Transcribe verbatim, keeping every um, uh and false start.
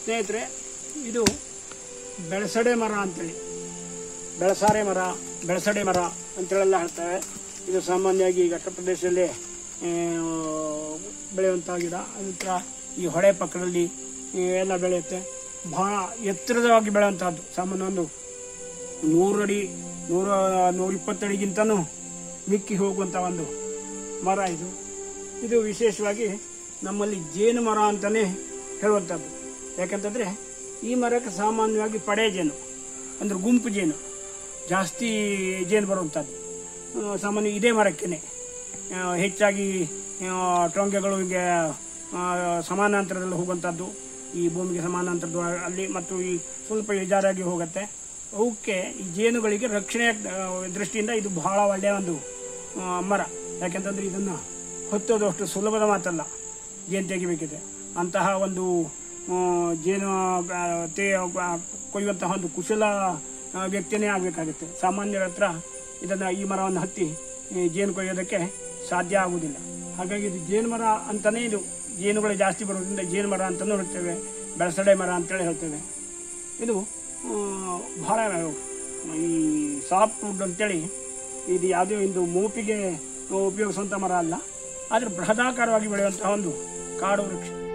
ಸ್ನೇಹಿತರೆ, ಇದು ಬೆಳಸಡೆ ಮರ ಅಂತೇಳಿ, ಬೆಳಸಾರೆ ಮರ, ಬೆಳಸಡೆ ಮರ ಅಂತೇಳೆಲ್ಲ ಹೇಳ್ತೇವೆ. ಇದು ಸಾಮಾನ್ಯವಾಗಿ ಘಟ್ಟ ಪ್ರದೇಶದಲ್ಲಿ ಬೆಳೆಯುವಂಥ ಗಿಡ. ಅದರ ಈ ಹೊಳೆ ಪಕ್ಕದಲ್ಲಿ ಎಲ್ಲ ಬೆಳೆಯುತ್ತೆ. ಬಹಳ ಎತ್ತರವಾಗಿ ಬೆಳೆಯುವಂಥದ್ದು. ಸಾಮಾನ್ಯ ಒಂದು ನೂರು ಅಡಿ ನೂರ ನೂರ ಇಪ್ಪತ್ತಡಿಗಿಂತನೂ ಮಿಕ್ಕಿ ಹೋಗುವಂಥ ಒಂದು ಮರ ಇದು. ಇದು ವಿಶೇಷವಾಗಿ ನಮ್ಮಲ್ಲಿ ಜೇನು ಮರ ಅಂತಲೇ ಹೇಳುವಂಥದ್ದು. ಯಾಕಂತಂದರೆ ಈ ಮರಕ್ಕೆ ಸಾಮಾನ್ಯವಾಗಿ ಪಡೆ ಜೇನು ಅಂದರೆ ಗುಂಪು ಜೇನು ಜಾಸ್ತಿ ಜೇನು ಬರುವಂಥದ್ದು. ಸಾಮಾನ್ಯ ಇದೇ ಮರಕ್ಕೇ ಹೆಚ್ಚಾಗಿ ಟೊಂಗೆಗಳು ಹೀಗೆ ಸಮಾನಾಂತರದಲ್ಲಿ ಹೋಗುವಂಥದ್ದು, ಈ ಭೂಮಿಗೆ ಸಮಾನಾಂತರದ ಅಲ್ಲಿ, ಮತ್ತು ಈ ಸ್ವಲ್ಪ ಇಳಿಜಾರಾಗಿ ಹೋಗುತ್ತೆ. ಅವಕ್ಕೆ ಈ ಜೇನುಗಳಿಗೆ ರಕ್ಷಣೆಯ ದೃಷ್ಟಿಯಿಂದ ಇದು ಬಹಳ ಒಳ್ಳೆಯ ಒಂದು ಮರ. ಯಾಕೆಂತಂದ್ರೆ ಇದನ್ನು ಹೊತ್ತೋದು ಅಷ್ಟು ಸುಲಭದ ಮಾತಲ್ಲ, ಜೇನು ತೆಗಿಬೇಕಿದೆ. ಅಂತಹ ಒಂದು ಜೇನು ತೇ ಕೊಯ್ಯುವಂತಹ ಒಂದು ಕುಶಲ ವ್ಯಕ್ತಿಯೇ ಆಗಬೇಕಾಗುತ್ತೆ. ಸಾಮಾನ್ಯರ ಹತ್ರ ಇದನ್ನು ಈ ಮರವನ್ನು ಹತ್ತಿ ಜೇನು ಕೊಯ್ಯೋದಕ್ಕೆ ಸಾಧ್ಯ ಆಗುವುದಿಲ್ಲ. ಹಾಗಾಗಿ ಇದು ಜೇನು ಮರ ಅಂತಲೇ, ಇದು ಜೇನುಗಳು ಜಾಸ್ತಿ ಬರೋದ್ರಿಂದ ಜೇನು ಮರ ಅಂತಲೂ ಹೇಳ್ತೇವೆ, ಬೆಳಸಡೆ ಮರ ಅಂತೇಳಿ ಹೇಳ್ತೇವೆ. ಇದು ಬಹಳ ಈ ಸಾಫ್ಟ್ ವುಡ್ ಅಂತೇಳಿ, ಇದು ಯಾವುದೇ ಒಂದು ಮೂಪಿಗೆ ಉಪಯೋಗಿಸುವಂಥ ಮರ ಅಲ್ಲ, ಆದರೆ ಬೃಹದಾಕಾರವಾಗಿ ಬೆಳೆಯುವಂತಹ ಒಂದು ಕಾಡು ವೃಕ್ಷ.